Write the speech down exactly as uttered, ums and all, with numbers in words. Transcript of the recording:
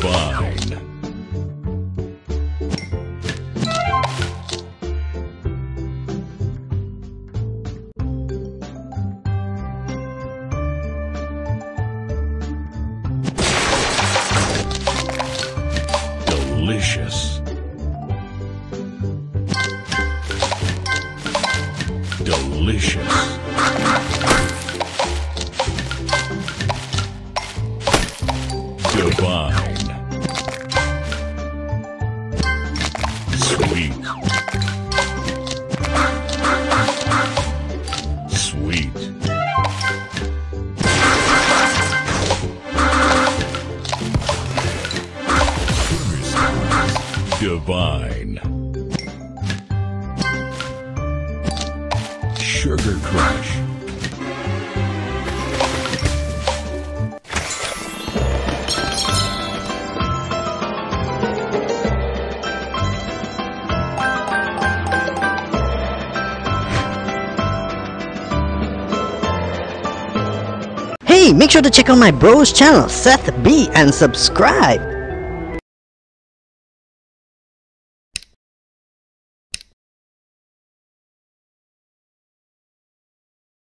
Divine. Delicious. Delicious. Divine. Sweet. Sweet. Divine. Sugar Crush. Hey, make sure to check out my bro's channel, Seth B, and subscribe.